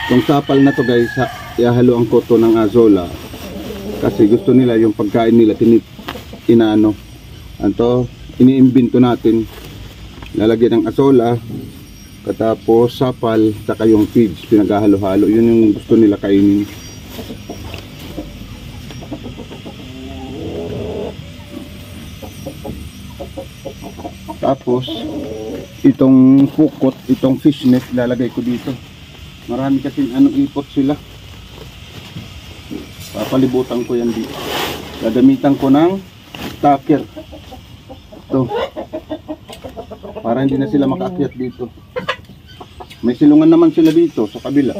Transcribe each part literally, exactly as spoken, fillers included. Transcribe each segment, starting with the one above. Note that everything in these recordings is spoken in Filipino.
Itong sapal na to guys, ihahaluan ko to ng azola. Kasi gusto nila yung pagkain nila tinit inaano. Anto, iniimbento natin. Lalagyan ng azola, katapos sapal, saka yung feeds, pinaghahalo-halo. Yun yung gusto nila kainin. Tapos itong pukot, itong fish net lalagay ko dito. Marami kasing ano ipot sila. Papalibutan ko yan dito. Gagamitan ko ng stacker. Ito. Para hindi na sila makaakyat dito. May silungan naman sila dito sa kabila.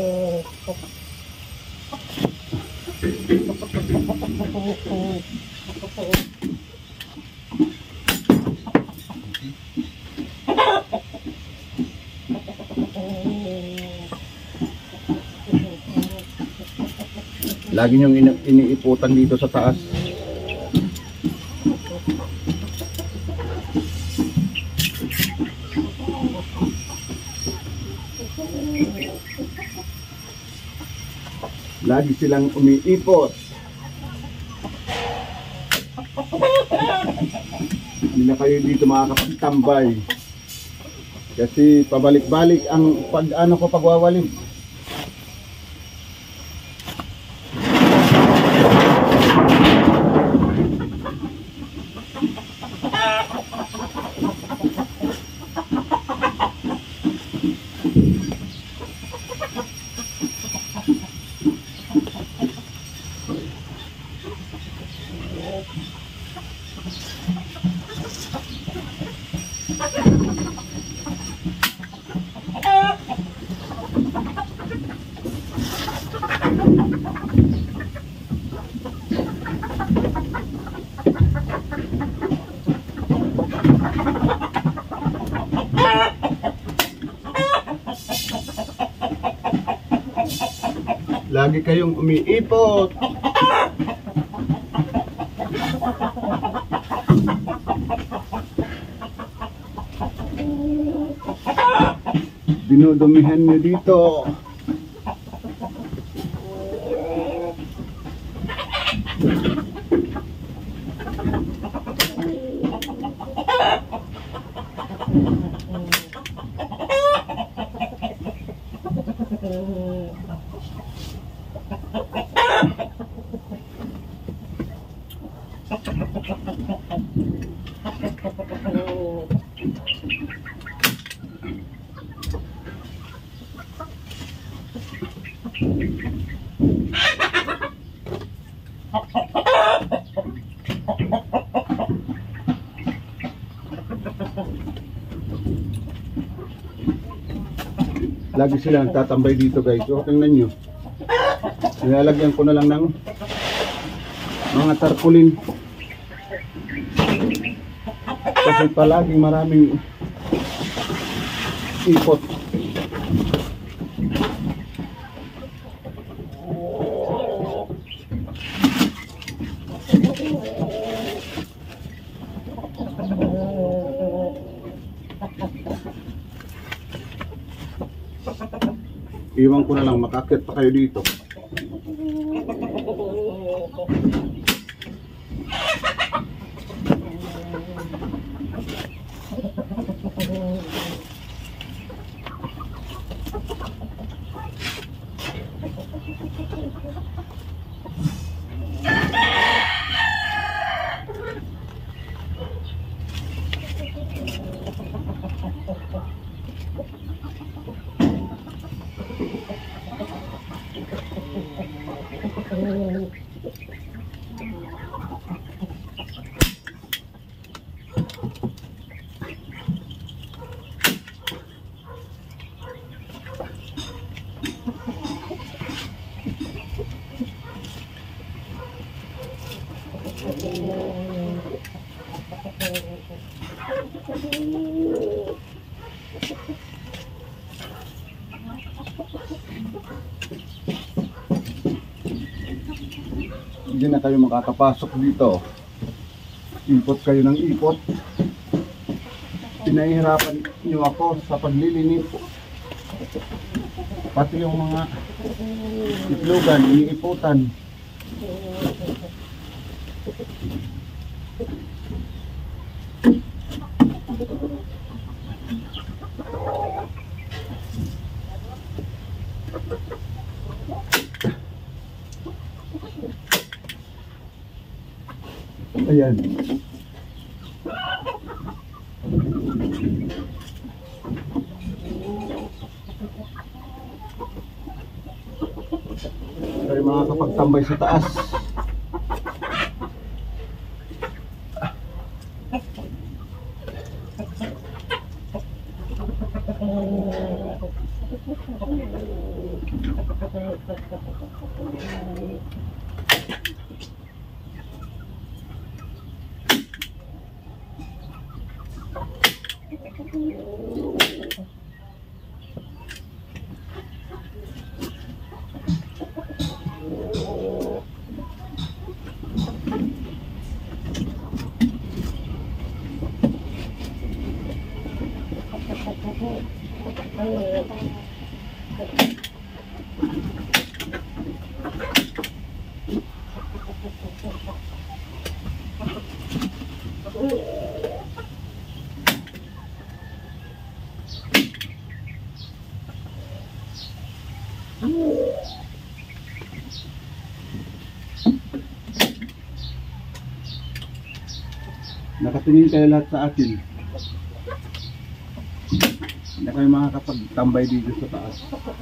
Lagi niyong ini iniiputan dito sa taas. Lagi silang umiipot. Hindi na kayo dito makakapagtambay. Kasi pabalik-balik ang pag ano ko pagwawalis. Lagi kayong umiipot. Dinudumihan nyo dito. Lagi sila nagtatambay dito guys. So tingnan nyo. Nilalagyan ko na lang ng mga tarpaulin. Kasi palaging maraming ipot. Iwan ko na lang, makakit pa kayo dito. Hindi na kayo makakapasok dito. Ipot kayo ng ipot. Pinahihirapan niyo ako sa paglilinis. Pati yung mga itlogan, iniiputan. Ayan. Tayo makakapagtambay sa taas. Nakatingin kayo lahat sa akin. Hindi kayo makakapagtambay dito sa taas.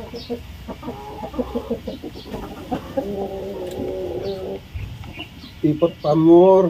Tipot pa more.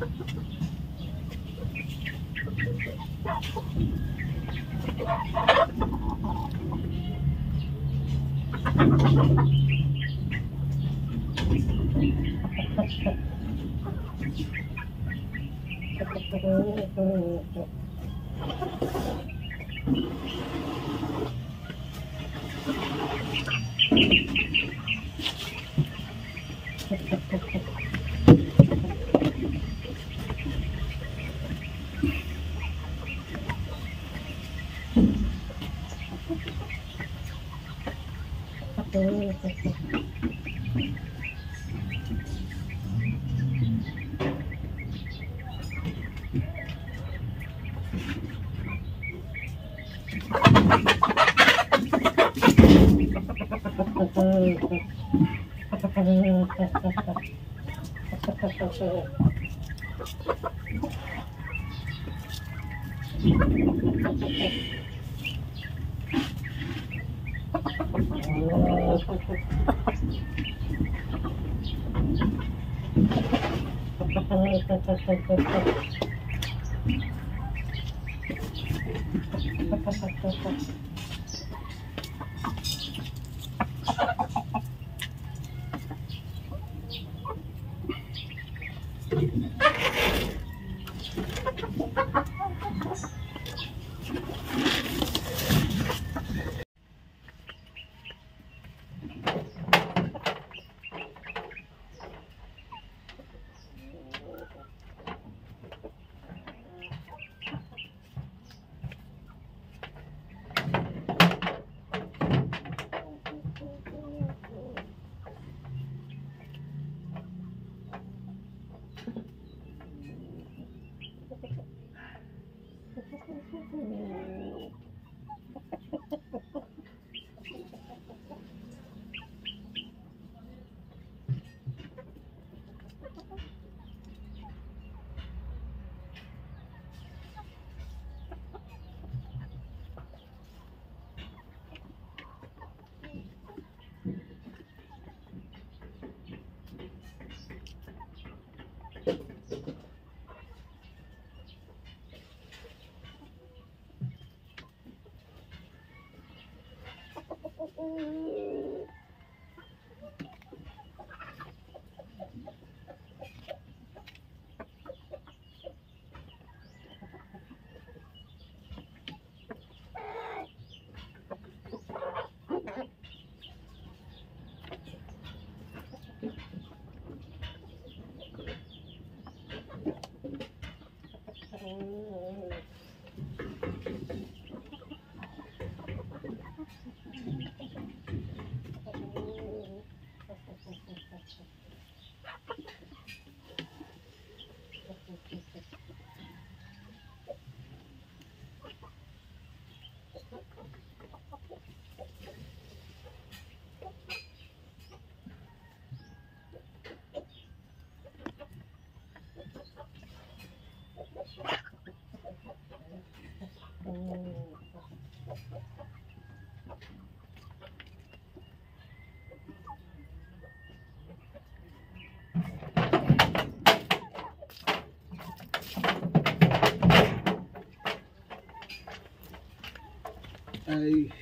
Ay,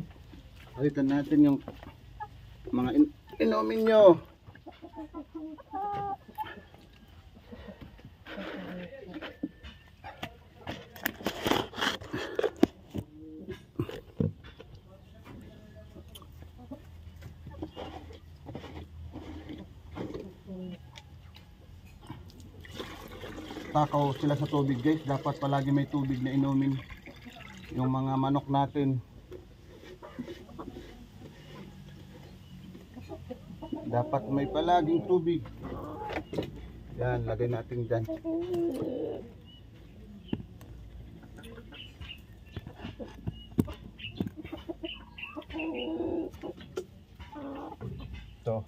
palitan natin yung mga in inumin nyo. Takaw sila sa tubig guys, dapat palagi may tubig na inumin yung mga manok natin. Dapat may palaging tubig. Yan, lagay natin dyan. Ito.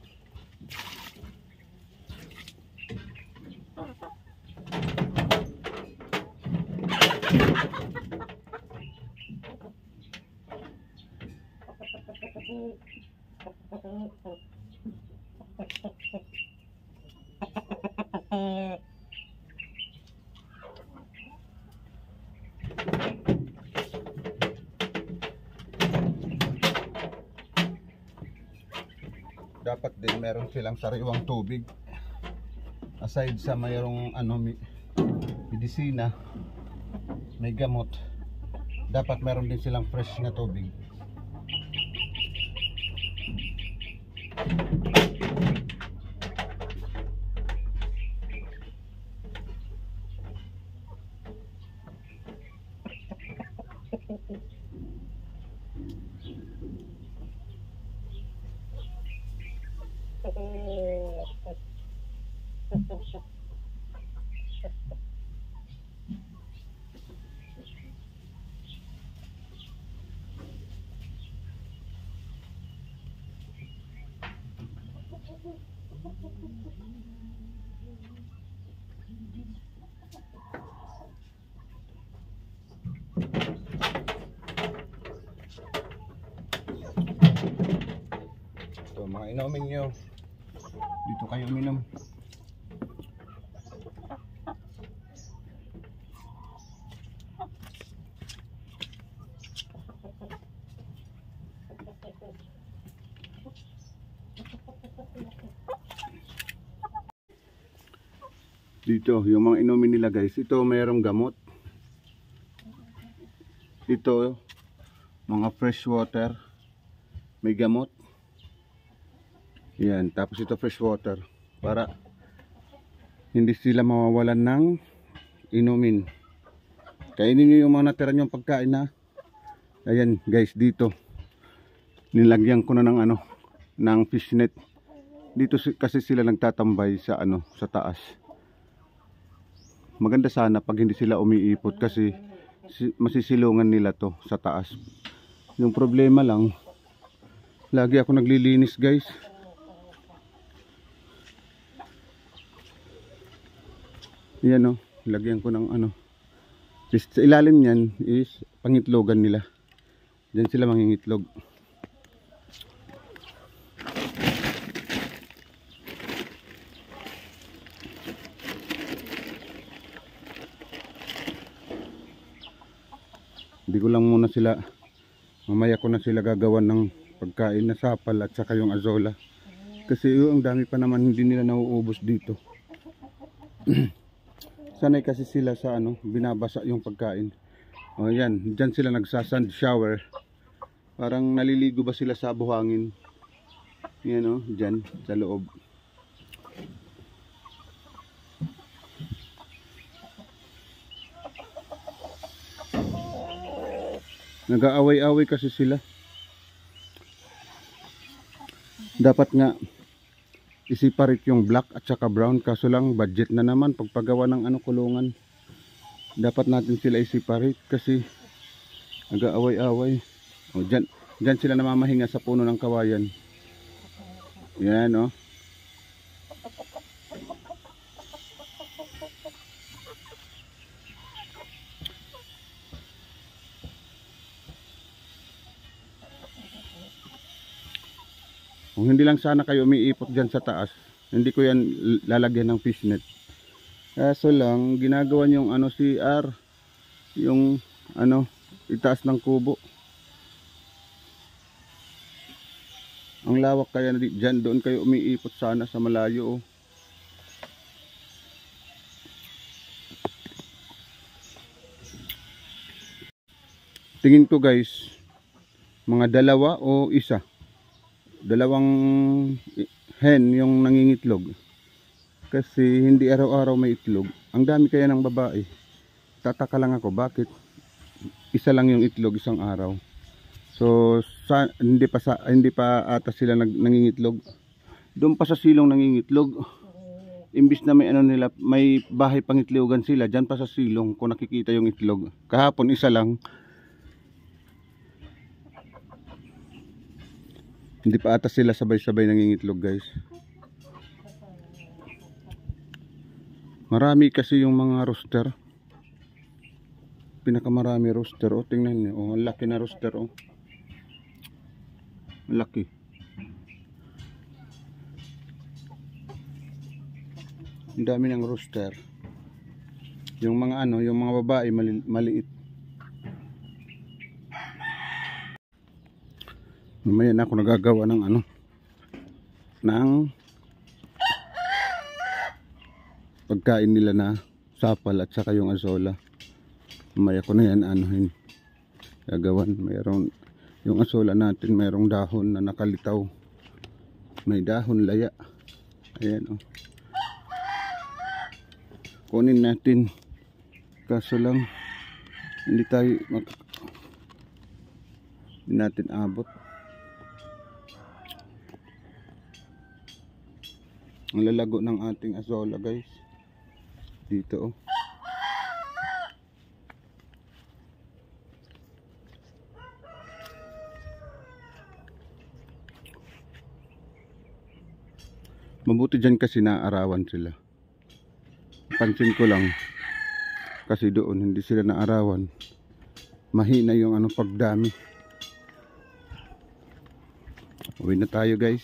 dapat din meron silang sariwang tubig. Aside sa mayroong ano, medisina, may gamot, dapat meron din silang fresh na tubig. So mga inumin nyo, dito kayo uminom. Dito yung mga inumin nila guys, ito mayroong gamot, ito mga fresh water, may gamot. Yan, tapos ito fresh water para hindi sila mawawalan ng inumin. Kainin nyo yung mga natira nyong pagkain na. Ayan guys, dito nilagyan ko na ng ano, ng fishnet. Dito kasi sila nagtatambay sa ano, sa taas. Maganda sana pag hindi sila umiipot kasi masisilungan nila to sa taas. Yung problema lang, lagi ako naglilinis guys. Yan o, lagyan ko ng ano. Sa ilalim yan is pangitlogan nila. Diyan sila mangingitlog. Hindi ko lang muna sila, mamaya ko na sila gagawan ng pagkain na sapal at saka yung azola. Kasi yung ang dami pa naman hindi nila nauubos dito. Sanay kasi sila sa ano, binabasa yung pagkain. O yan, dyan sila nagsasand shower. Parang naliligo ba sila sa buhangin. Yan o, dyan sa loob. Nag-aaway-away kasi sila. Dapat nga i-separate yung black at saka brown, kaso lang budget na naman pagpagawa ng ano kulungan. Dapat natin sila i-separate kasi nag-aaway-away. O dyan, dyan sila namamahinga sa puno ng kawayan. Yan o. Kung hindi lang sana kayo umiipot dyan sa taas, hindi ko yan lalagyan ng fishnet. Kaso lang, ginagawa yung ano C R, yung ano, itaas ng kubo. Ang lawak kaya na dyan, doon kayo umiipot sana sa malayo. Oh. Tingin ko guys, mga dalawa o isa. Dalawang hen yung nangingitlog. Kasi hindi araw-araw may itlog. Ang dami kaya ng babae. Tataka lang ako bakit isa lang yung itlog isang araw. So sa, hindi pa sa, hindi pa ata sila nag, nangingitlog. Doon pa sa silong nangingitlog. Imbis na may ano nila, may bahay pangitlogan sila, diyan pa sa silong kung nakikita yung itlog. Kahapon isa lang. Hindi pa ata sila sabay-sabay nangingitlog guys. Marami kasi yung mga rooster. Pinakamarami rooster. O tingnan niyo, oh, ang laki na rooster oh. Laki. Ang dami ng rooster. Yung mga ano, yung mga babae mali maliit. Mamaya na ako nagagawa ng ano, ng pagkain nila na sapal at saka yung azola. Mamaya ko na yan anuhin, gagawan. Mayroon yung azola natin, mayroong dahon na nakalitaw, may dahon laya. Ayan oh, kunin natin, kaso lang hindi tayo mag hindi natin abot. Ang lalago ng ating azola guys dito oh. Mabuti dyan kasi naarawan sila. Pansin ko lang kasi doon hindi sila naarawan, mahina yung ano pagdami. Uwi na tayo guys.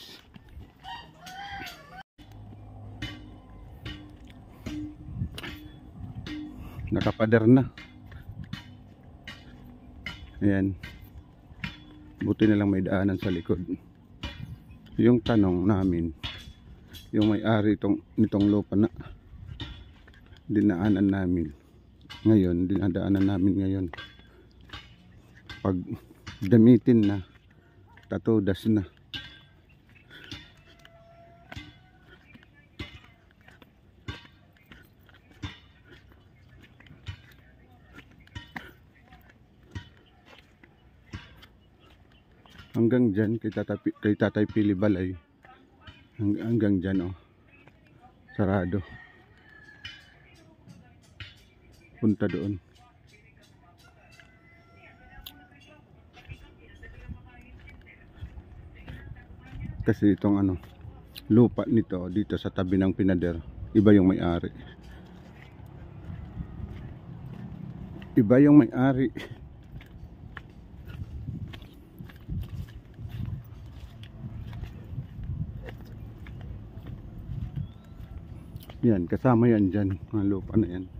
Nakapader na. Ayan, buti na lang may daanan sa likod. Yung tanong namin, yung may-ari itong, nitong lupa na dinaanan namin ngayon, dinadaanan namin ngayon, pag gamitin na, tatodas na. Hanggang dyan kay Tatay, kay Tatay Pili Balay, hanggang dyan oh, sarado. Punta doon. Kasi itong ano, lupa nito dito sa tabi ng pinader, iba yung may-ari. Iba yung may-ari. Yan, kasama yan dyan, mga lupa na yan.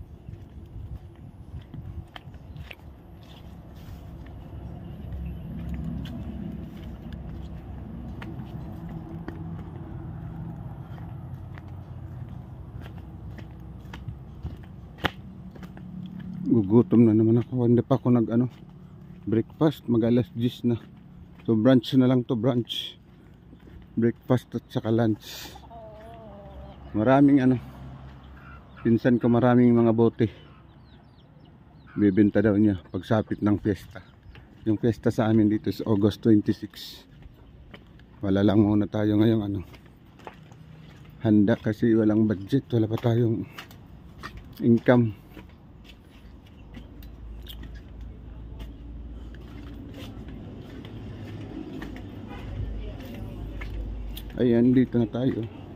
Gugutom na naman ako, hindi pa ako nag ano, breakfast, mag alas diyes na. So brunch na lang to, brunch. Breakfast at saka lunch. Maraming ano, pinsan ko maraming mga bote, bibenta daw niya pagsapit ng fiesta. Yung fiesta sa amin dito is August twenty-six. Wala lang muna tayo ngayong ano, handa kasi walang budget, wala pa tayong income. Ayan, dito na tayo.